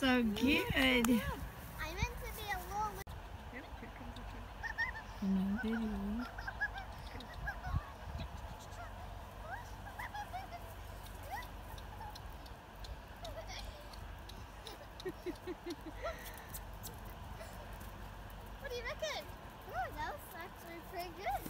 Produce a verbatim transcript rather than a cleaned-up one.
so good. I meant to be a little. Yep, here comes the truck. No video. What do you reckon? Oh, that was actually pretty good.